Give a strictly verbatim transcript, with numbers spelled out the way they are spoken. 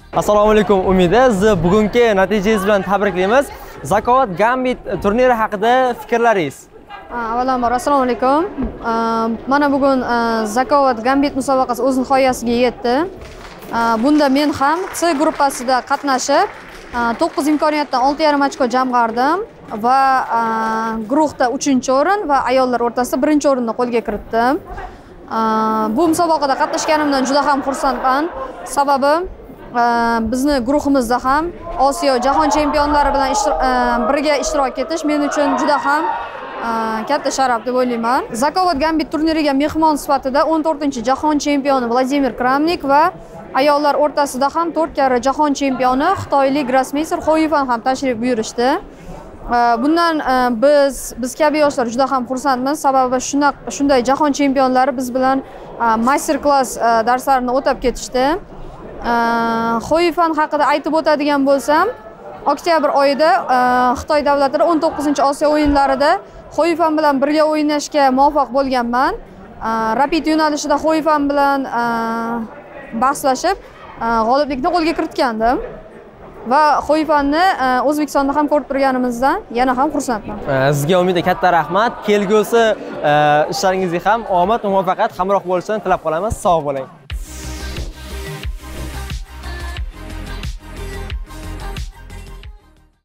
Assalomu alaykum Umida. Sizni bugungi natijangiz bilan tabriklaymiz. Zakovat Gambit turniri haqida fikrlaringiz? Avvalambor assalomu alaykum. Mana bugun Zakovat Gambit musobaqasi o'z nihoyasiga yetdi. Bunda men ham C gruppasida qatnashib, to'qqiz imkoniyatdan olti yarim ochko jamg'ardim va guruhda uchinchi o'rin va ayollar o'rtasida birinchi o'rinni qo'lga kiritdim. Bu musobaqada qatnashganimdan juda ham xursandman. Sababi bizni guruhimizda ham Osiyo jahon chempionlari bilan birga ishtirok etish men uchun juda ham katta sharaf deb o'ylayman. Zakovat Gambit turniriga mehmon sifatida o'n to'rtinchi jahon chempioni Vladimir Kramnik va ayollar o'rtasida ham to'rt karra jahon chempioni xitoylik grossmeyster Xoyifan ham tashrif buyurishdi. Bundan biz biz kabi yoshlar juda ham xursandmiz. Sababi shunday jahon chempionlari biz bilan master-klass darslarini o'tab ketishdi. Xoyifan haqida aytib o'tadigan bo'lsam, oktyabr oyida Xitoy davlatida o'n to'qqizinchi Osiyo o'yinlarida Xoyifan bilan birga o'ynashga muvaffaq bo'lganman. Rapid yo'nalishida Xoyifan bilan bahslashib, g'oliblikni qo'lga kiritgandim. Va Xoyifanni O'zbekistonda ham ko'rib turganimizdan yana ham xursandman. Sizga Umida katta rahmat. Kelgusi ishlaringizga ham omad va muvaffaqiyat hamroh bo'lishini tilab qolamiz. Sog' bo'ling.